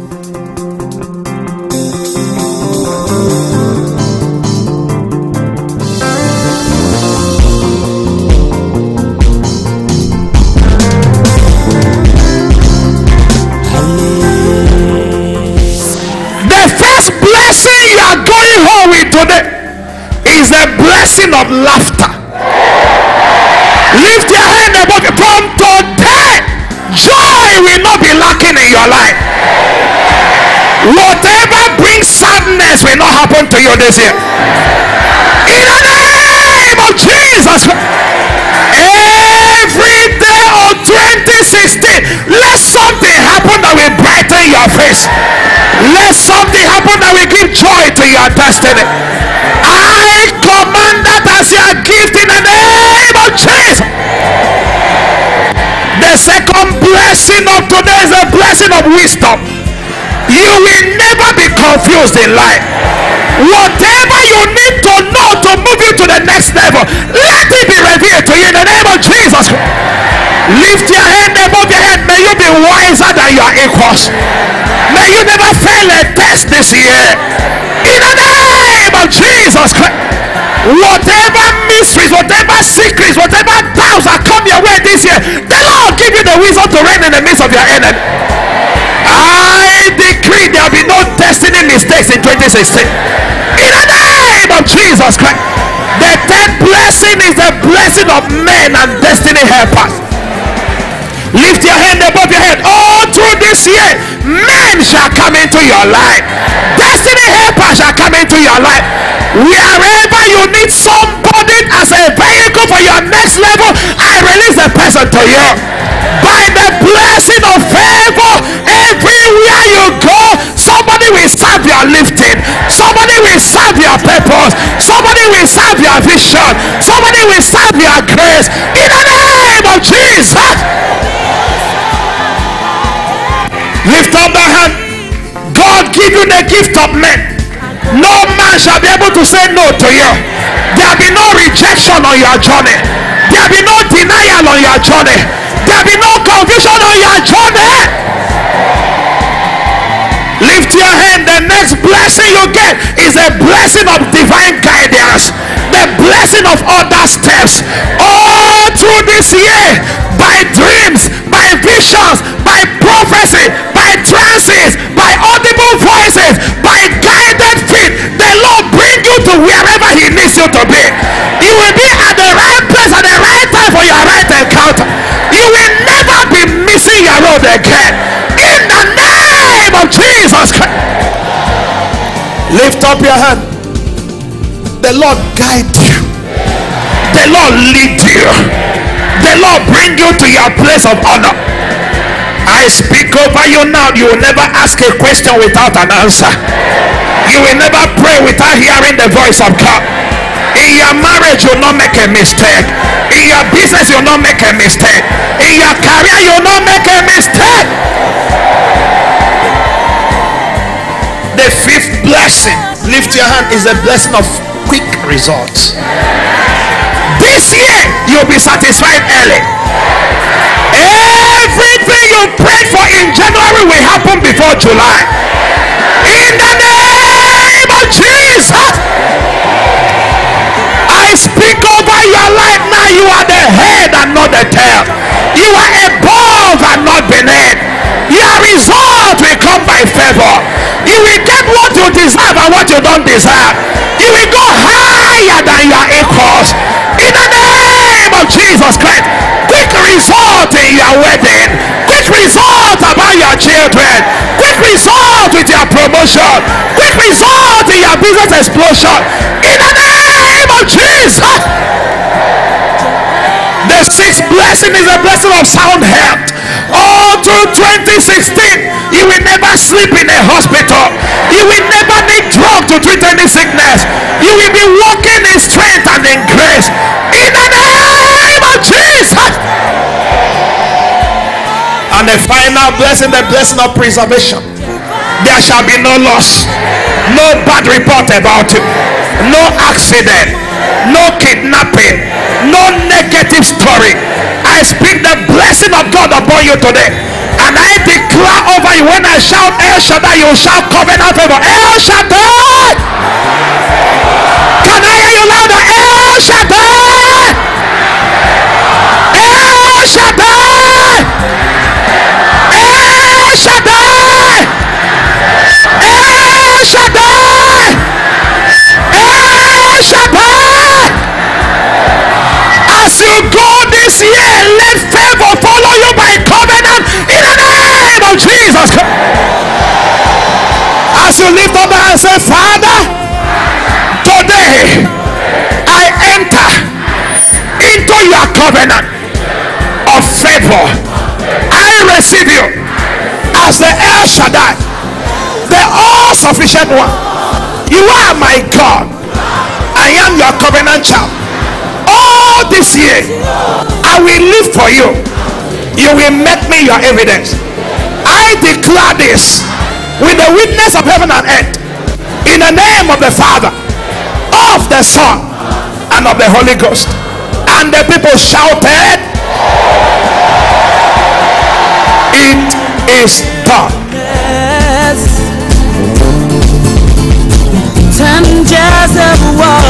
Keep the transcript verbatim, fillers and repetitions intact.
Today is a blessing of laughter. Lift your hand above you. From today, joy will not be lacking in your life. Whatever brings sadness will not happen to you this year. In the name of Jesus. Every day of twenty sixteen, let something happen that will brighten your face. Let something happen that will give joy to your destiny. I command that as your gift in the name of Jesus. The second blessing of today is a blessing of wisdom. You will never be confused in life. Whatever you need to know to move you to the next level, let it be revealed to you in the name of Jesus. Lift your hand above your head. May you be wiser than your equals. May you never fail a test this year. In the name of Jesus Christ. Whatever mysteries, whatever secrets, whatever doubts that come your way this year, the Lord give you the wisdom to reign in the midst of your enemy. I decree there will be no destiny mistakes in twenty sixteen. In the name of Jesus Christ. The third blessing is the blessing of men and destiny helpers. Lift your hand above your head. All through this year, men shall come into your life. Destiny helpers shall come into your life. Wherever you need somebody as a vehicle for your next level, I release the person to you. By the blessing of favor, everywhere you go, somebody will serve your lifting. Somebody will serve your purpose. Somebody will serve your vision. Somebody will serve your grace. In the name of Jesus. Lift up the hand. God give you the gift of men. No man shall be able to say no to you. There will be no rejection on your journey. There will be no denial on your journey. There will be no confusion on your journey. Lift your hand. The next blessing you get is a blessing of divine guidance. The blessing of other steps. All through this year, by dreams, by visions, by prophecy, by trances, by audible voices, by guided feet, the Lord bring you to wherever he needs you to be. You will be at the right place at the right time for your right encounter. You will never be missing your road again. In the name of Jesus Christ. Lift up your hand. The Lord guide you. The Lord lead you. The Lord bring you to your place of honor. I speak over you now. You will never ask a question without an answer. You will never pray without hearing the voice of God. In your marriage, you will not make a mistake. In your business, you will not make a mistake. In your career, you will not make a mistake. The fifth blessing, lift your hand, is a blessing of quick results. This year, you'll be satisfied early. Everything you prayed for in January will happen before July. In the name of Jesus. I speak over your life now. You are the head and not the tail. You are above and not beneath. Your result will come by favor. You will get what you deserve and what you don't deserve. You will go higher than your equals. In the name of Jesus Christ. Quick result in your wedding. Quick result about your children. Quick result with your promotion. Quick result in your business explosion. In the name of Jesus. The sixth blessing is a blessing of sound health. All through twenty sixteen, you will never sleep in a hospital. You will never need drugs to treat any sickness. You will be walking in strength and in grace. In the name of Jesus. And the final blessing, the blessing of preservation. There shall be no loss, no bad report about you, no accident, no kidnapping, no negative story. I speak the blessing of God upon you today, and I declare over you when I shout El Shaddai, you shout covenant favor. El Shaddai. Can I hear you louder? El Shaddai. El Shaddai. El Shaddai. El Shaddai. El Shaddai. As you go this year, let favor follow you by covenant in the name of Jesus. As you lift up and say, Father, today I enter into your covenant of favor. I receive you as the El Shaddai, the all-sufficient one. You are my God. I am your covenant child. All this year I will live for you. You will make me your evidence. I declare this with the witness of heaven and earth, in the name of the Father, of the Son, and of the Holy Ghost. And the people shouted, it is done. Ten years of war.